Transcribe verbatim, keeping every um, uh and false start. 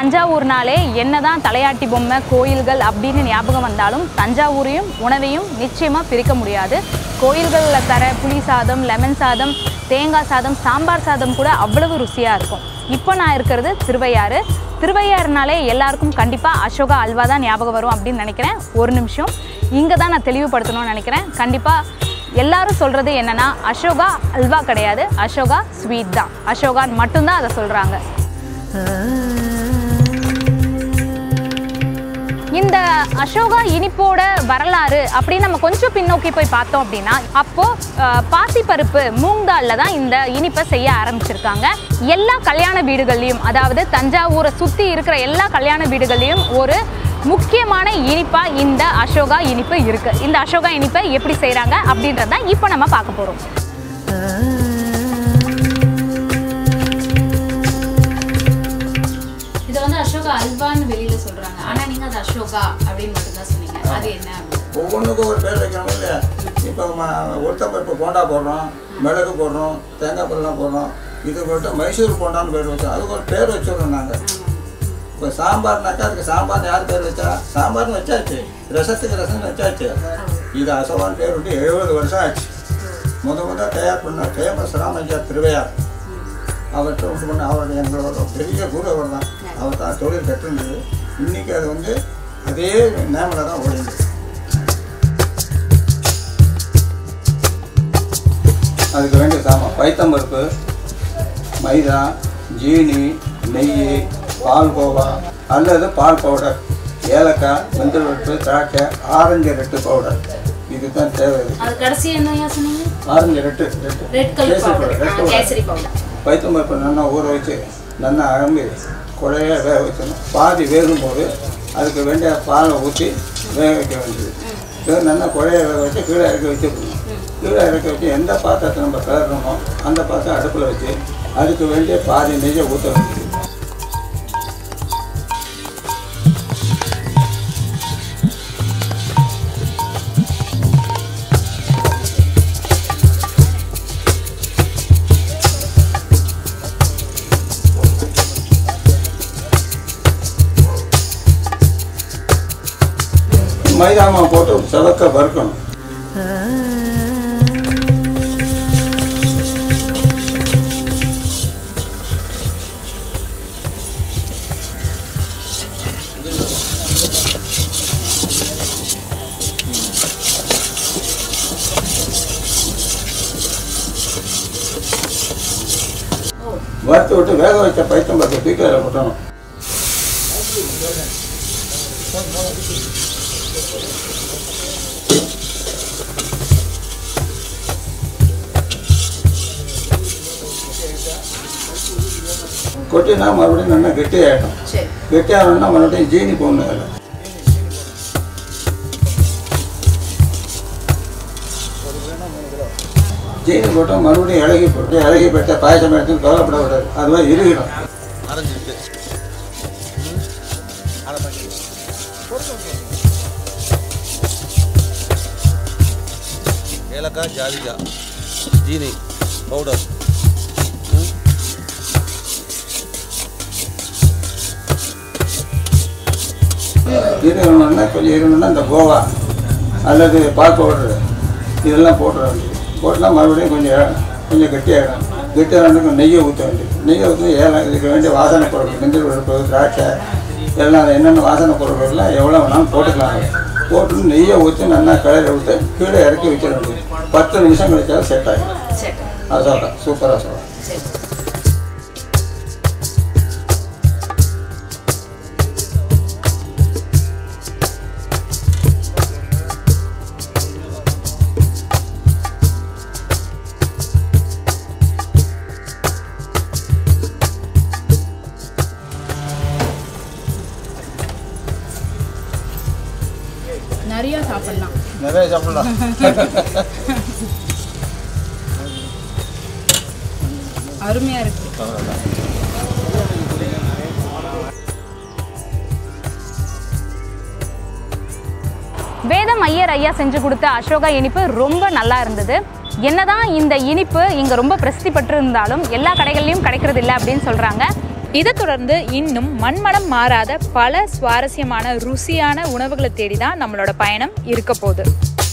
தஞ்சாவூர்னாலே என்னதான் தலையாட்டி பொம்மை கோயில்கள் அப்படின்னு ஞாபகம் வந்தாலும் தஞ்சாவூரையும் உணவையும் நிச்சயமாக பிரிக்க முடியாது. கோயில்களில் தர புளி சாதம், லெமன் சாதம், தேங்காய் சாதம், சாம்பார் சாதம் கூட அவ்வளவு ருசியாக இருக்கும். இப்போ நான் இருக்கிறது திருவையாறு. திருவையாறுனாலே எல்லாருக்கும் கண்டிப்பாக அசோகா அல்வா தான் ஞாபகம் வரும் அப்படின்னு நினைக்கிறேன். ஒரு நிமிஷம் இங்கே தான் நான் தெளிவுபடுத்தணும்னு நினைக்கிறேன். கண்டிப்பாக எல்லாரும் சொல்கிறது என்னென்னா அசோகா அல்வா கிடையாது, அசோகா ஸ்வீட் தான். அசோகான்னு மட்டும்தான் அதை சொல்கிறாங்க. இந்த அசோகா இனிப்போட வரலாறு அப்படின்னு நம்ம கொஞ்சம் பின்னோக்கி போய் பார்த்தோம் அப்படின்னா அப்போது பாசிப்பருப்பு மூங்காலில் தான் இந்த இனிப்பை செய்ய ஆரம்பிச்சிருக்காங்க. எல்லா கல்யாண வீடுகள்லையும், அதாவது தஞ்சாவூரை சுற்றி இருக்கிற எல்லா கல்யாண வீடுகள்லையும் ஒரு முக்கியமான இனிப்பாக இந்த அசோகா இனிப்பு இருக்குது. இந்த அசோகா இனிப்பை எப்படி செய்கிறாங்க அப்படின்றத இப்போ நம்ம பார்க்க போகிறோம். இது வந்து அசோகா அல்வான்னு வெளியில சொல்றாங்க, ஆனா நீங்க அது அசோகா அப்படின்னு மட்டும் தான் சொன்னீங்க. அது என்ன? ஒவ்வொன்றுக்கும் ஒரு பேர் வைக்கணும் இல்லையா? இப்போ உளுத்தம்பருப்பு போண்டா போடுறோம், மிளகு போடுறோம், தேங்காய் பருலாம் போடுறோம். இது போட்டு மைசூர் போண்டான்னு பேர் வச்சோம். அதுக்கு ஒரு பேர் வச்சுடுறோம் நாங்கள். இப்போ சாம்பார்னாக்கா அதுக்கு சாம்பார்னு யார் பேர் வச்சா? சாம்பார்னு வச்சாச்சு, ரசத்துக்கு ரசம்னு வச்சாச்சு. இது அசோகான்னு பேர் விட்டு எழுபது வருஷம் ஆச்சு. முத முத தயார் பண்ண ஃபேமஸ் ராமையா திருவையார். அவர்கிட்ட ஒன்று பண்ண அவர் எங்களோட பெரிய குரு அவர் தான். அவர் தான் தொழில் கற்றுருந்தது. இன்றைக்கி அது வந்து அதே நேமில் தான் ஓடிது. அதுக்கு வேண்டிய சாமான் பைத்தம்பருப்பு, மைதா, ஜீனி, நெய், பால் கோவா அல்லது பால் பவுடர், ஏலக்காய், மஞ்சள் பருப்பு, திராட்சை, ஆரஞ்சு ரெட்டு பவுடர். இதுதான் தேவை. ஆரஞ்சு ரெட்டு கேசரி பவுடர். பைத்தம்பருப்பு நல்லா ஊற வச்சு நல்லா அழம்பி குழைய வேக வச்சணும். பாதி வேகும் போது அதுக்கு வேண்டிய பாலை ஊற்றி வேக வைக்க வேண்டியது. நல்லா குழைய வேக வச்சு கீழே இறக்கி வச்சுக்கணும். கீழே இறக்கி வச்சு எந்த பாத்திரத்தை நம்ம கிளறணுமோ அந்த பாத்திரம் அடுப்பில் வச்சு அதுக்கு வேண்டிய பாதி நெய்யை ஊற்ற வேண்டியது. மைதா மாவு போட்டு செவக்க வறுக்கணும். வறுத்து விட்டு வேக வச்ச பைத்தம்பருப்பை தூக்கி அதில் கொட்டணும். கொட்டினா மறுபடியும் நல்லா கெட்டியாகிடும். கெட்டியாகணும்னா மறுபடியும் ஜீனி போடணும். அதில் ஜீனி போட்டால் மறுபடியும் இலகி போட்டு இலகி போட்ட பாயசம் எடுத்து கவலைப்பட விடாது. அதுவாக இறுகிடும். ஏலக்காய், ஜாதிக்காய், ஜீனி பவுடர், இருக்கணும்னா கொஞ்சம் இருக்கணும்னா இந்த கோவா அல்லது பால் பவுடரு இதெல்லாம் போட்டுற வேண்டியது. போட்டுனா மறுபடியும் கொஞ்சம் கொஞ்சம் கெட்டியாகிடும். கெட்டியாகிறதுக்கு நெய்யை ஊற்ற வேண்டியது. நெய்யை ஊற்றி ஏலம் இதுக்கு வேண்டிய வாசனை பொருட்கள், மஞ்சள் பருப்பு, திராட்சை எல்லாம் என்னென்ன வாசனை பொருட்கள்லாம் எவ்வளோ வேணாலும் போட்டுக்கலாம். போட்டு நெய்யை ஊற்றி நல்லா கடையில் விட்டு கீழே இறக்கி வைக்க வேண்டியது. பத்து நிமிஷம் கழிச்சாலும் செட் ஆகிடும். அசோகா சூப்பராக அசோகா. நிறைய சாப்பிடலாம். நிறைய சாப்பிடலாம். அருமையா இருக்கு. வேதம் ஐயர் ஐயா செஞ்சு கொடுத்த அசோகா இனிப்பு ரொம்ப நல்லா இருந்தது. என்னதான் இந்த இனிப்பு இங்கே ரொம்ப பிரசித்தி பெற்று இருந்தாலும் எல்லா கடைகள்லையும் கிடைக்கிறது இல்லை அப்படின்னு சொல்கிறாங்க. இதை தொடர்ந்து இன்னும் மண்மனம் மாறாத பல சுவாரஸ்யமான ருசியான உணவுகளை தேடி தான் நம்மளோட பயணம் இருக்க போகுது.